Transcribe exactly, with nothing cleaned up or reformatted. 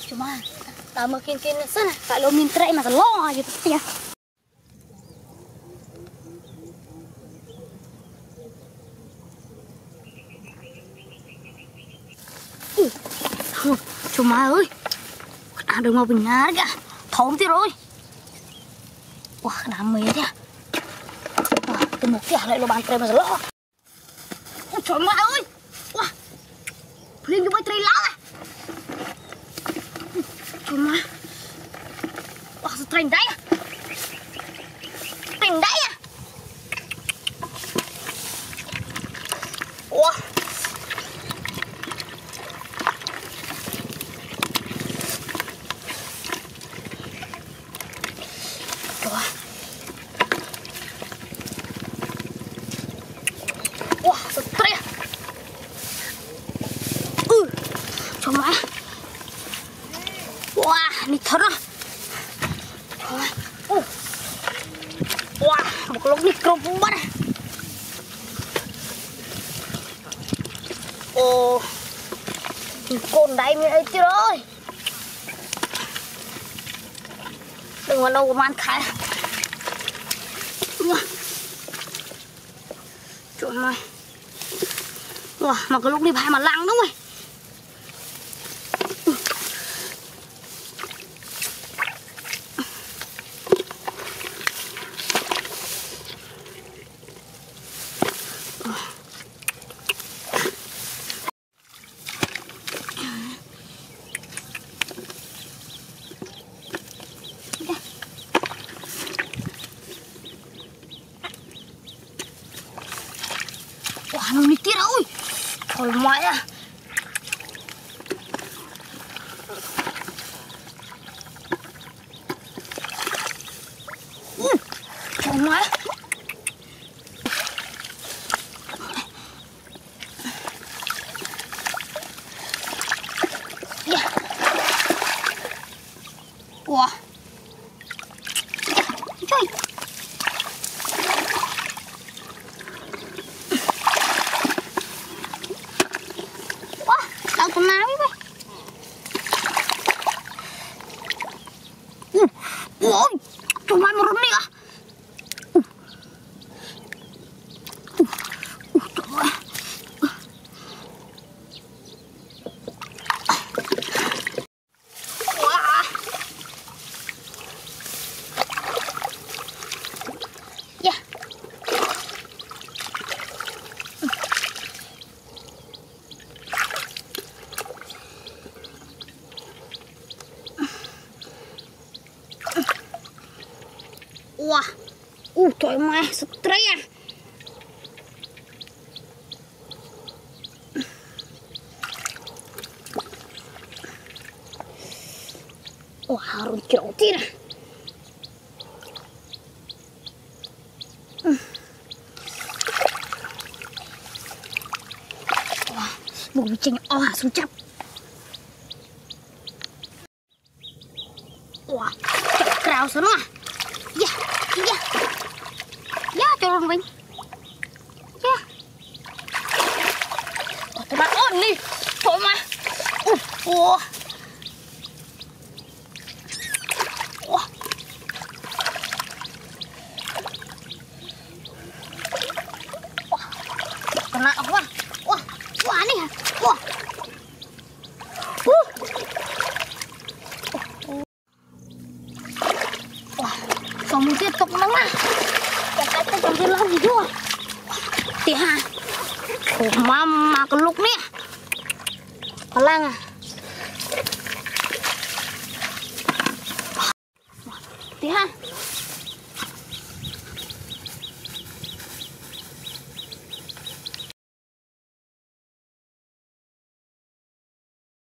Cuma lama kin-kin sana kalau minta masa lo aja tuh ya. Uh, cuma ơi, ada mau benar gak? Thốn thì rồi. Wah, đam mê thế. Wah, cái mục kia lại lo bàn tray mà lo. Ôi trời ơi. Wah. Lên cái bãi tray lá này. Trời ơi. Wah, sao thành đấy à? Thành đấy à? Wah. Wah, ini terang. Uh. Wah, buklok nih kerupuk banget. Oh, con đáy mình ấy chứ rồi. Đừng có đâu có man khai. Trời ơi. Wow, mà cái lúc đi bài mà lăng đúng không? Wah, nó đi tiết ơi. Thôi mãi à. Ừ, thôi mãi. Yeah. Wah. Trời. Con nào vậy? Uh, ôi, cuma merem nih ah. Uh, uh, uh, coba. Wah, ya. Wah, uh, trời ơi, stress à. Wah, harus cerotin. Wah, mau bikin oh, sucap. Wah, crowd sana. Ya, ya, ya, turun mình. Ya. Oh, teman on nih, thôi mà. Uh, uh. Wah. Wah. Kena apa? Wah, wah nih. Wah. Uh. Kamu tiếp tục nắng à? Cái cái cái trong cái lon gì chưa? Tì ha. Ủa mà mà cái lúc nè. Có lăng à? Tì ha.